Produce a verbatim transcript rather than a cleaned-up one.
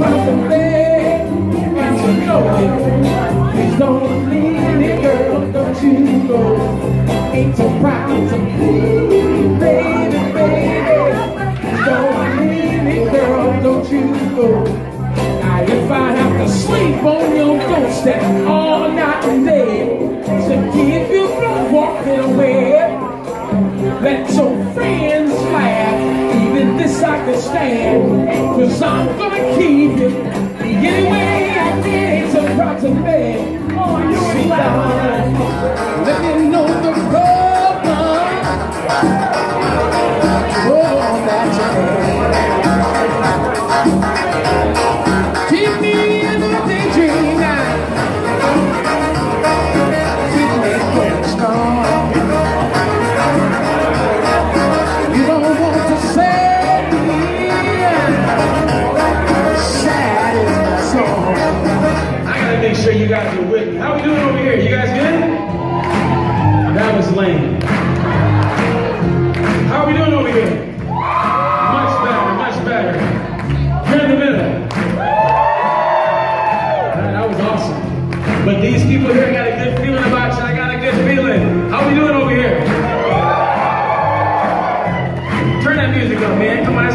across the bed, got to know it. Please don't leave me, girl, don't you go. Ain't so proud to be, baby, baby. Please don't leave me, girl, don't you go. Now if I have to sleep on your doorstep all night and day to keep you from walking away, let your friends laugh, even this I can stand, cause I'm gonna keep it any way I did. So proud to bed, sit down, let me know the problem. Oh, that's it. Keep me in the daydream now. Keep me going strong. You don't want to say me sad is my song. I gotta make sure you guys are with me. How we doing over here? You guys good? That was lame. How are we doing over here? Much better, much better. You're in the middle. That was awesome. But these people here got a good feeling about you. I got a good feeling. How we doing over here? Turn that music up, man. Come on.